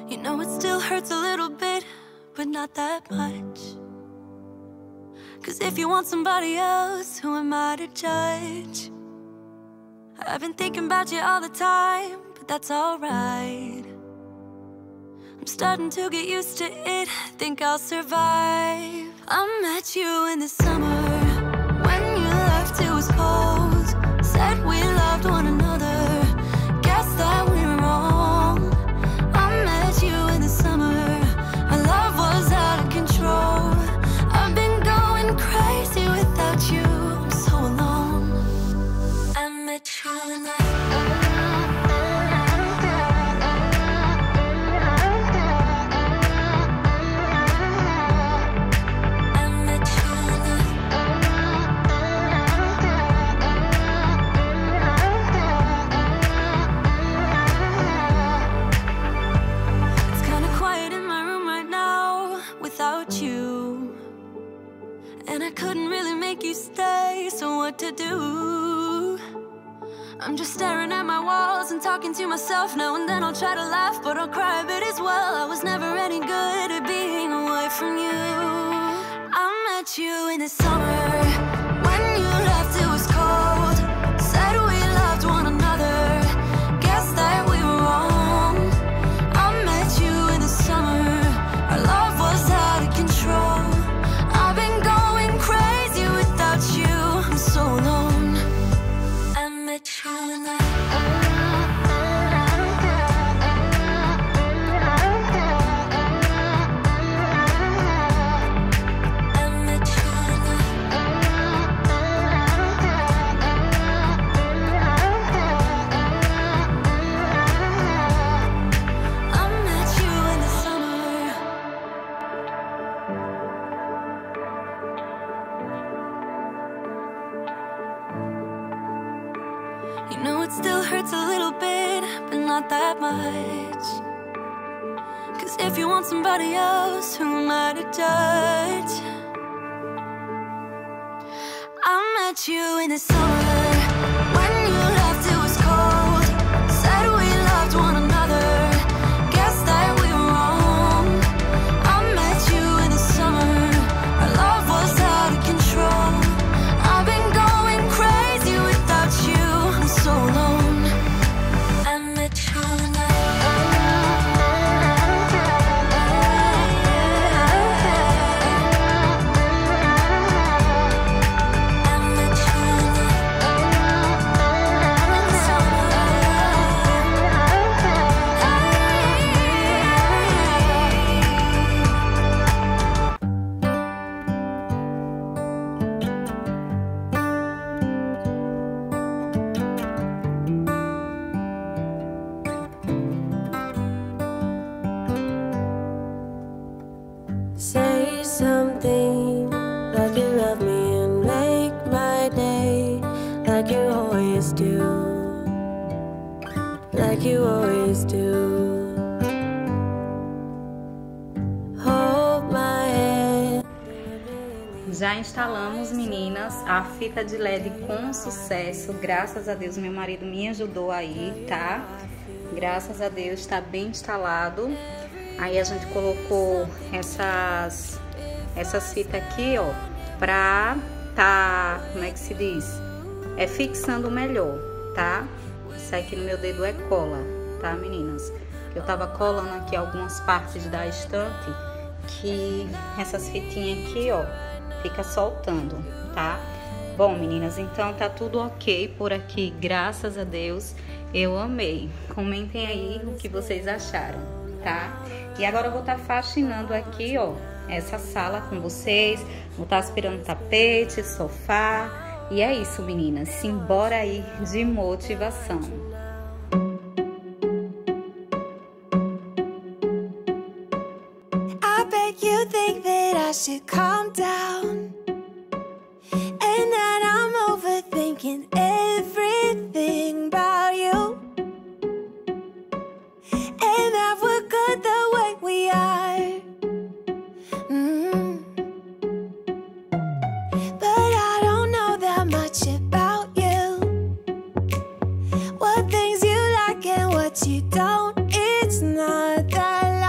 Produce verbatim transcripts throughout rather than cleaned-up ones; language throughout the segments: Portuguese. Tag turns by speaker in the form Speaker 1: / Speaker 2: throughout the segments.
Speaker 1: You know it still hurts a little bit, but not that much. Cause if you want somebody else, who am I to judge? I've been thinking about you all the time, but that's alright. I'm starting to get used to it, think I'll survive. I met you in the summer, when you left it was cold. Said we loved one another, guess that we were wrong. I met you in the summer, our love was out of control. I've been going crazy without you, I'm so alone. I met you in the to do. I'm just staring at my walls and talking to myself now and then. I'll try to laugh, but I'll cry a bit as well. I was never any good at being away from you. I met you in the summer, when you left it was cold. Said we loved one another, guess that we were wrong. I met you in the summer, our love was out of control. I've been going crazy without you, I'm so alone. I met you in the that much. Cause if you want somebody else, who am I to judge? I met you in the summer, when you left it was cold. Said we loved one another, guess that we were wrong. I met you in the summer, our love was out of control. I've been going crazy without you, I'm so alone.
Speaker 2: Say something like you love me and make my day, like you always do, like you always do. Hold my hand.
Speaker 3: Já instalamos, meninas, a fita de L E D com sucesso. Graças a Deus, meu marido me ajudou aí, tá? Graças a Deus, está bem instalado. Aí a gente colocou essas, essas fitas aqui, ó, pra tá, como é que se diz? É fixando melhor, tá? Isso aqui no meu dedo é cola, tá, meninas? Eu tava colando aqui algumas partes da estante que essas fitinhas aqui, ó, fica soltando, tá? Bom, meninas, então tá tudo ok por aqui, graças a Deus. Eu amei. Comentem aí o que vocês acharam, tá? E agora eu vou estar faxinando aqui, ó, essa sala com vocês. Vou estar aspirando tapete, sofá. E é isso, meninas. Simbora aí de motivação.
Speaker 1: I bet you think that I should calm down, and that I'm overthinking everything about you, and that we're good the way we are. Mm. But I don't know that much about you, what things you like and what you don't. It's not that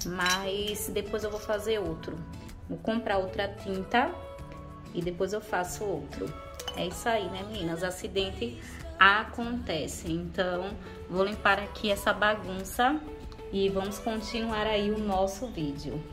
Speaker 3: mas depois eu vou fazer outro. Vou comprar outra tinta e depois eu faço outro. É isso aí, né, meninas? Acidente acontece. Então, vou limpar aqui essa bagunça e vamos continuar aí o nosso vídeo.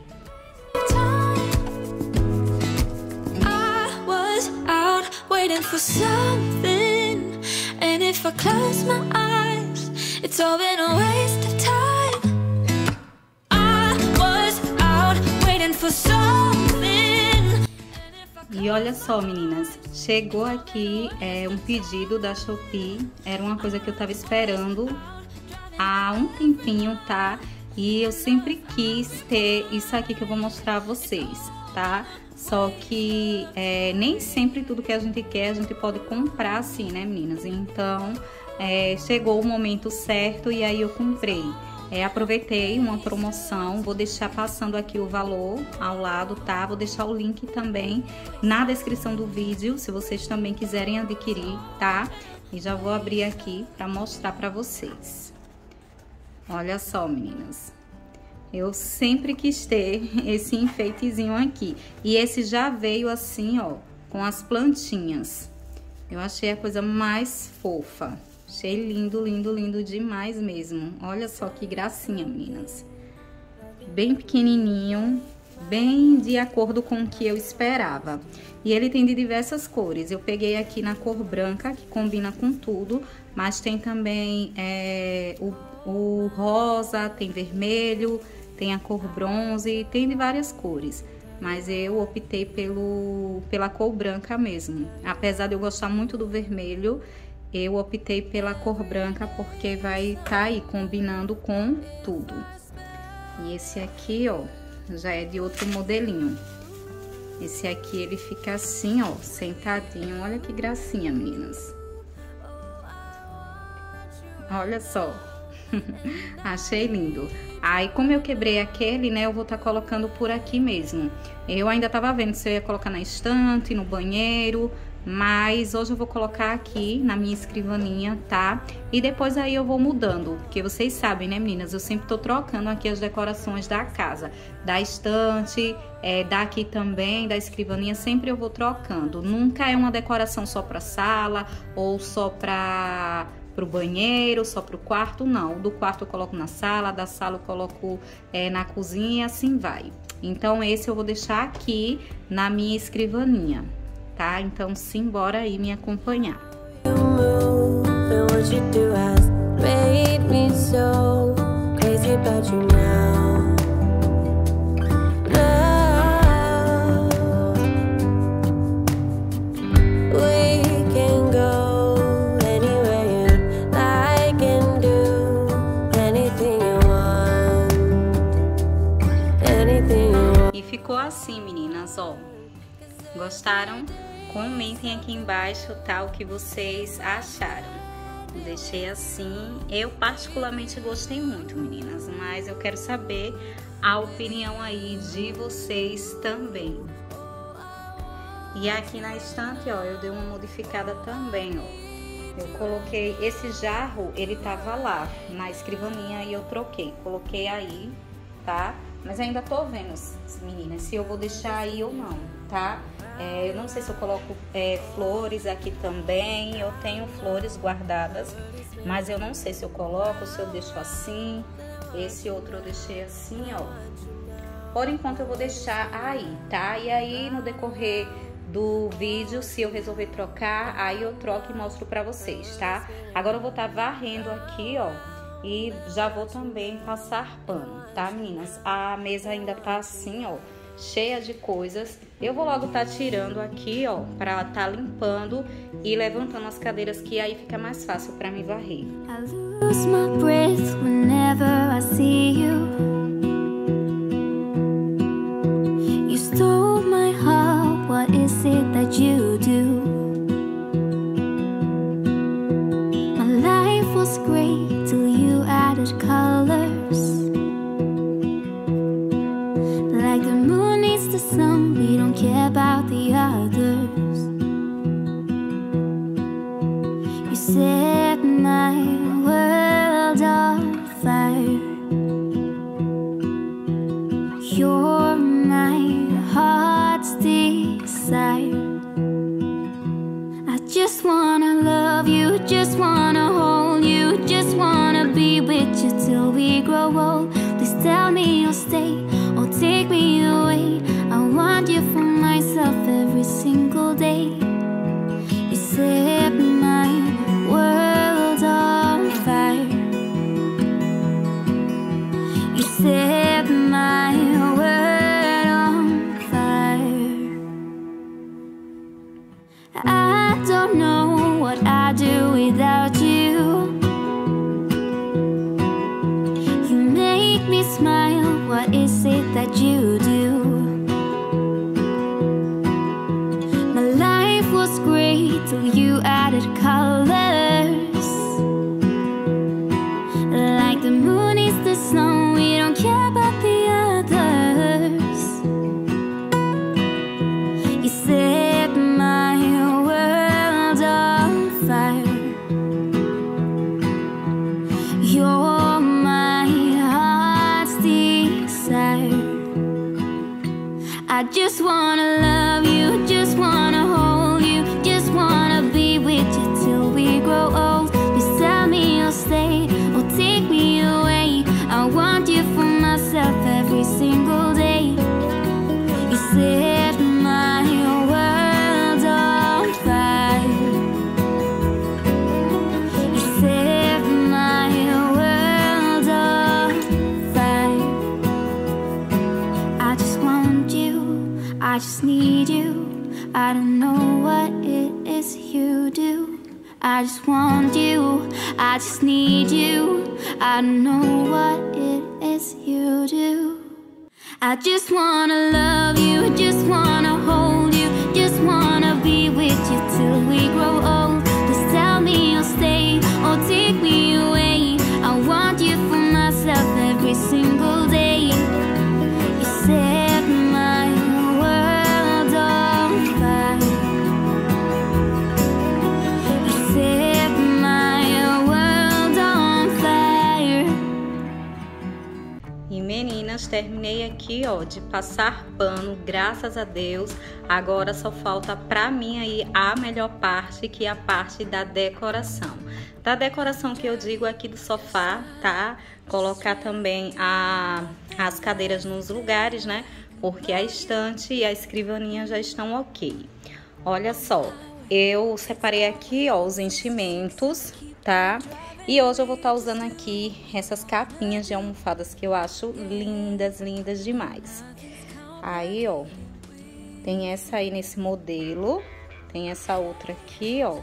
Speaker 1: I was out waiting for something, and if I close my eyes, it's all been a waste of time. I was out waiting for something.
Speaker 3: E olha só, meninas, chegou aqui é, um pedido da Shopee. Era uma coisa que eu tava esperando há um tempinho, tá? E eu sempre quis ter isso aqui que eu vou mostrar a vocês, tá? Só que é, nem sempre tudo que a gente quer a gente pode comprar assim, né, meninas? Então, é, chegou o momento certo e aí eu comprei. É, aproveitei uma promoção, vou deixar passando aqui o valor ao lado, tá? Vou deixar o link também na descrição do vídeo, se vocês também quiserem adquirir, tá? E já vou abrir aqui para mostrar para vocês. Olha só, meninas. Eu sempre quis ter esse enfeitezinho aqui. E esse já veio assim, ó, com as plantinhas. Eu achei a coisa mais fofa. Achei lindo, lindo, lindo demais mesmo. Olha só que gracinha, meninas. Bem pequenininho, bem de acordo com o que eu esperava. E ele tem de diversas cores. Eu peguei aqui na cor branca, que combina com tudo. Mas tem também é, o, o rosa, tem vermelho, tem a cor bronze, tem de várias cores. Mas eu optei pelo, pela cor branca mesmo. Apesar de eu gostar muito do vermelho, eu optei pela cor branca porque vai estar tá aí combinando com tudo. E esse aqui, ó, já é de outro modelinho. Esse aqui ele fica assim, ó, sentadinho. Olha que gracinha, meninas. Olha só. Achei lindo. Aí, como eu quebrei aquele, né, eu vou estar tá colocando por aqui mesmo. Eu ainda tava vendo se eu ia colocar na estante, no banheiro, mas hoje eu vou colocar aqui na minha escrivaninha, tá? E depois aí eu vou mudando, porque vocês sabem, né, meninas? Eu sempre tô trocando aqui as decorações da casa, da estante, é, daqui também, da escrivaninha, sempre eu vou trocando. Nunca é uma decoração só pra sala ou só pra... pro banheiro, só pro quarto, não. Do quarto eu coloco na sala, da sala eu coloco é, na cozinha, assim vai. Então, esse eu vou deixar aqui na minha escrivaninha, tá? Então, simbora aí me acompanhar. Ficou assim, meninas, ó. Gostaram? Comentem aqui embaixo, tá, o que vocês acharam. Deixei assim. Eu particularmente gostei muito, meninas, mas eu quero saber a opinião aí de vocês também. E aqui na estante, ó, eu dei uma modificada também, ó. Eu coloquei esse jarro, ele tava lá na escrivaninha e eu troquei. Coloquei aí, tá? Mas ainda tô vendo, meninas, se eu vou deixar aí ou não, tá? É, eu não sei se eu coloco é, flores aqui também. Eu tenho flores guardadas, mas eu não sei se eu coloco, se eu deixo assim. Esse outro eu deixei assim, ó. Por enquanto eu vou deixar aí, tá? E aí no decorrer do vídeo, se eu resolver trocar, aí eu troco e mostro pra vocês, tá? Agora eu vou estar varrendo aqui, ó. E já vou também passar pano, tá, meninas? A mesa ainda tá assim, ó, cheia de coisas. Eu vou logo tá tirando aqui, ó, pra tá limpando e levantando as cadeiras, que aí fica mais fácil pra me varrer.
Speaker 2: I lose my breath whenever I see you. You stole my heart, what is it that you do? My life was great till you added colors. Like the moon needs the sun, we don't care about the others. You set my world on fire. You're my heart's desire. I just wanna love you, just wanna hold you, just wanna be with you till we grow old. Please tell me you'll stay or take me away. I want you for myself every single day. You set my world on fire. You set my world on fire. I don't know what I'd do without you. You make me smile, what is it that you do? My life was great till you added colors. Like the moon is the snow, we don't care about the others. You set my world on fire. You're my heart's desire. I just wanna love you, just wanna hold you, just wanna be with you till we grow old. Please tell me you'll stay or take me away. I want you for myself every single day. You set my world on fire. You set my world on fire. I just want you, I just need you. I don't know what it is you do. I just want you, I just need you. I don't know what it is you do. I just wanna love you, just wanna hold you, just wanna be with you till we grow old. Please tell me you'll stay or take me away. I want you for myself every single day. You set my world on fire. You set my world on fire.
Speaker 3: E meninas, terminei aqui, ó, de passar pano, graças a Deus. Agora só falta pra mim aí a melhor parte, que é a parte da decoração. Da decoração que eu digo aqui do sofá, tá? Colocar também a, as cadeiras nos lugares, né? Porque a estante e a escrivaninha já estão ok. Olha só, eu separei aqui, ó, os enchimentos, tá? E hoje eu vou estar usando aqui essas capinhas de almofadas que eu acho lindas, lindas demais. Aí, ó, tem essa aí nesse modelo, tem essa outra aqui, ó.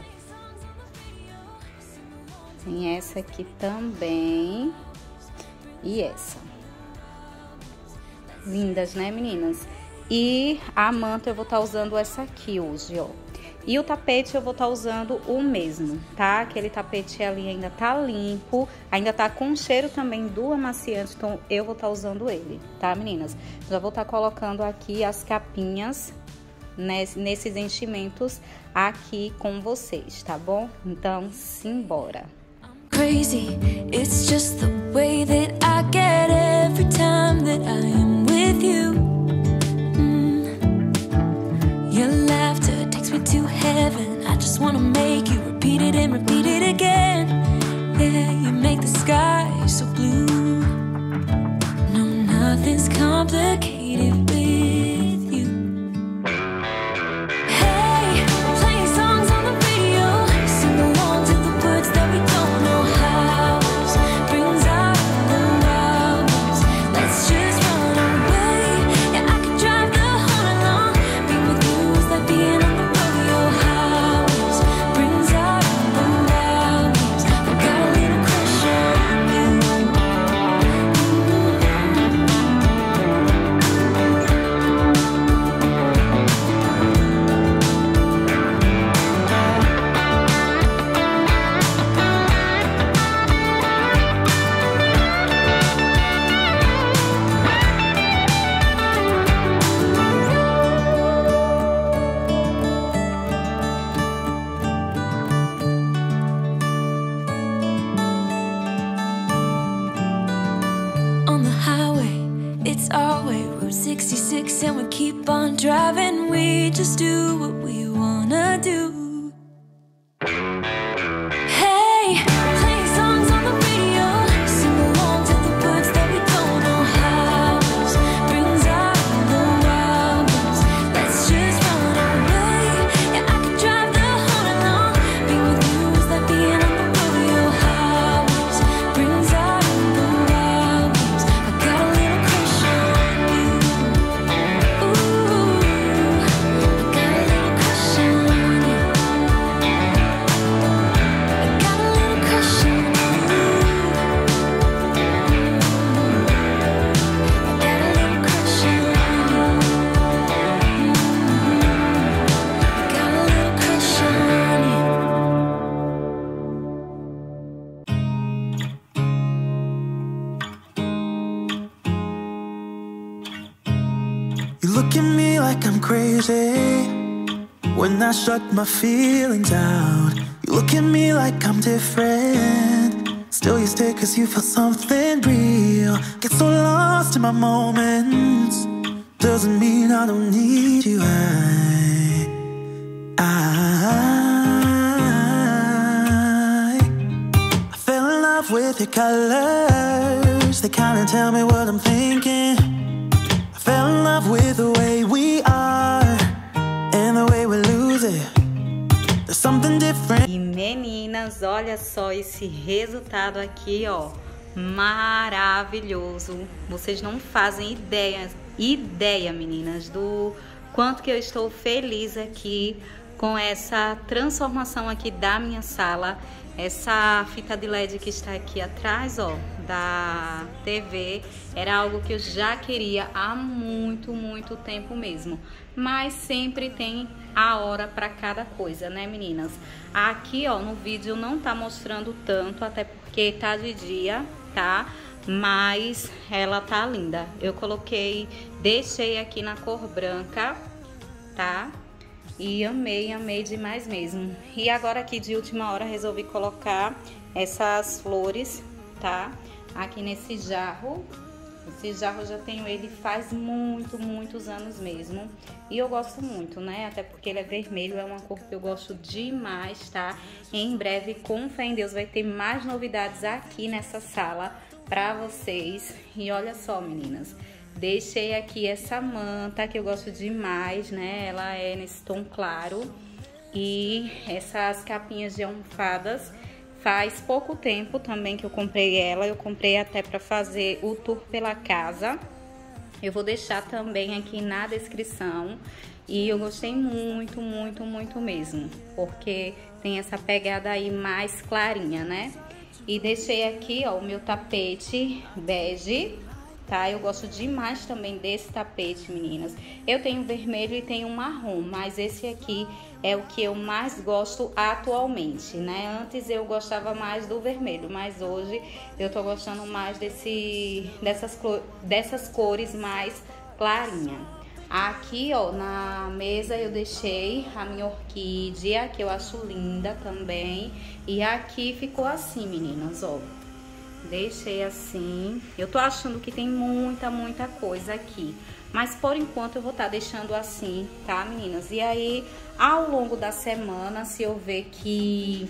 Speaker 3: Tem essa aqui também e essa. Lindas, né, meninas? E a manta eu vou estar usando essa aqui hoje, ó. E o tapete eu vou estar usando o mesmo, tá? Aquele tapete ali ainda tá limpo, ainda tá com cheiro também do amaciante, então eu vou estar usando ele, tá, meninas? Já vou estar colocando aqui as capinhas nesses enchimentos aqui com vocês, tá bom? Então, simbora!
Speaker 1: Crazy, it's just the way that I get every time that I am with you. Mm. Your laughter takes me to heaven. I just wanna make you repeat it and repeat it again. Yeah, you make the sky so blue. No, nothing's complicated with you. Hey, playing songs on the radio, sing along to the words that we don't. highway, Route sixty-six, and we keep on driving. We just do what we wanna do. Hey, playing songs on the radio, sing along to the words that we don't know how. Brings out the wildness. Let's just run away. Yeah, I could drive the whole night long. Being with you is like being on the rodeo highways. Brings out the wildness. I got a little crush on you. Ooh, I got a little crush on you. I got a little crush on you. I got a little crush on you. I got a little crush on you.
Speaker 4: You look at me like I'm crazy when I shut my feelings out. You look at me like I'm different, still you stay cause you feel something real. Get so lost in my moments, doesn't mean I don't need you. I, I, I fell in love with your colors, they kinda tell me what I'm thinking. I fell in love with the way we are and the way we lose it. There's something different.
Speaker 3: E meninas, olha só esse resultado aqui, ó, maravilhoso. Vocês não fazem ideia, ideia, meninas, do quanto que eu estou feliz aqui com essa transformação aqui da minha sala. Essa fita de L E D que está aqui atrás, ó, da T V, era algo que eu já queria há muito, muito tempo mesmo. Mas sempre tem a hora para cada coisa, né, meninas? Aqui, ó, no vídeo não tá mostrando tanto, até porque tá de dia, tá? Mas ela tá linda. Eu coloquei, deixei aqui na cor branca, tá? E amei, amei demais mesmo. E agora aqui de última hora resolvi colocar essas flores, tá? Aqui nesse jarro. Esse jarro eu já tenho ele faz muito, muitos anos mesmo. E eu gosto muito, né? Até porque ele é vermelho, é uma cor que eu gosto demais, tá? Em breve, com fé em Deus, vai ter mais novidades aqui nessa sala pra vocês. E olha só, meninas. Deixei aqui essa manta que eu gosto demais, né? Ela é nesse tom claro. E essas capinhas de almofadas, faz pouco tempo também que eu comprei ela. Eu comprei até para fazer o tour pela casa. Eu vou deixar também aqui na descrição. E eu gostei muito, muito, muito mesmo. Porque tem essa pegada aí mais clarinha, né? E deixei aqui, ó, o meu tapete bege. Tá? Eu gosto demais também desse tapete, meninas. Eu tenho vermelho e tenho marrom, mas esse aqui é o que eu mais gosto atualmente, né? Antes eu gostava mais do vermelho, mas hoje eu tô gostando mais desse, dessas, dessas cores mais clarinha. Aqui, ó, na mesa eu deixei a minha orquídea, que eu acho linda também. E aqui ficou assim, meninas, ó. Deixei assim. Eu tô achando que tem muita, muita coisa aqui. Mas por enquanto eu vou estar deixando assim, tá, meninas? E aí, ao longo da semana, se eu ver que,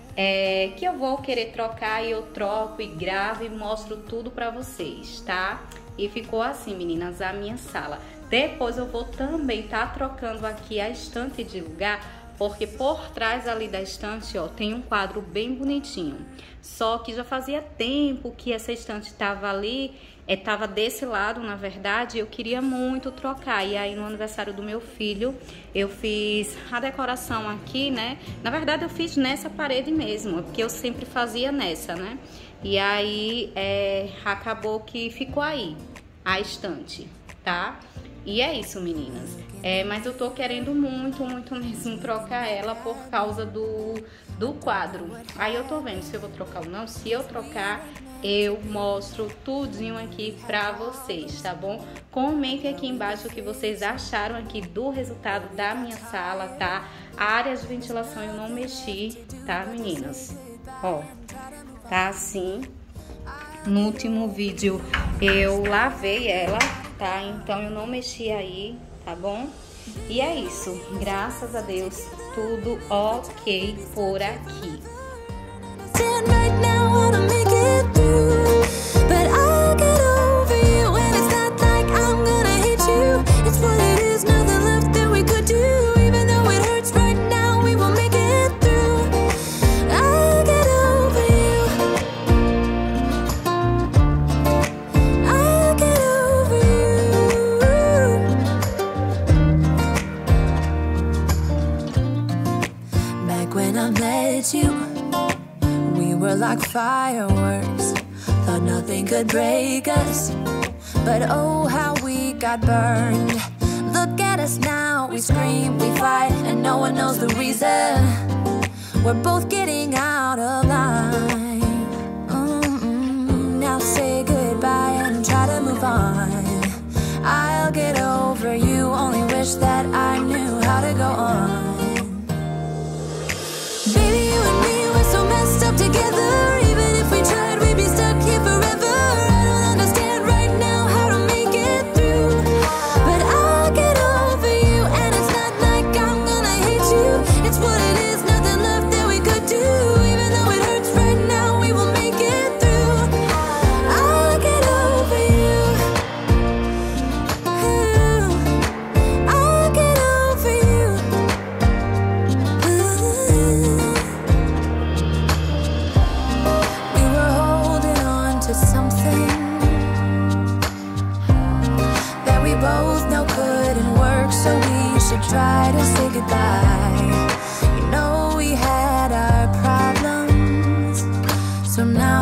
Speaker 3: é, que eu vou querer trocar, eu troco e gravo e mostro tudo pra vocês, tá? E ficou assim, meninas, a minha sala. Depois eu vou também tá trocando aqui a estante de lugar, porque por trás ali da estante, ó, tem um quadro bem bonitinho. Só que já fazia tempo que essa estante tava ali, é, tava desse lado, na verdade, eu queria muito trocar. E aí no aniversário do meu filho, eu fiz a decoração aqui, né? Na verdade eu fiz nessa parede mesmo, porque eu sempre fazia nessa, né? E aí é, acabou que ficou aí a estante, tá? E é isso, meninas. É, mas eu tô querendo muito, muito mesmo trocar ela por causa do, do quadro. Aí eu tô vendo se eu vou trocar ou não. Se eu trocar, eu mostro tudinho aqui pra vocês, tá bom? Comentem aqui embaixo o que vocês acharam aqui do resultado da minha sala, tá? A área de ventilação eu não mexi, tá, meninas? Ó, tá assim. No último vídeo eu lavei ela, tá? Então eu não mexi aí, tá bom? E é isso, graças a Deus, tudo ok por aqui.
Speaker 1: You, we were like fireworks, thought nothing could break us, but oh how we got burned. Look at us now, we scream, we fight, and no one knows the reason. We're both getting out of line. Mm-mm. Now say goodbye and try to move on. I'll get over you, only wish that I knew how to go on. Baby, you and me, we're so messed up together. Even if we tried, we'd be stuck here forever. I don't understand right now how to make it through, but I'll get over you, and it's not like I'm gonna hate you. It's what it is, nothing left that we could do. Even though it hurts right now, we will make it through. I'll get over you. I'll get over you. Something that we both know couldn't work, so we should try to say goodbye. You know we had our problems, so now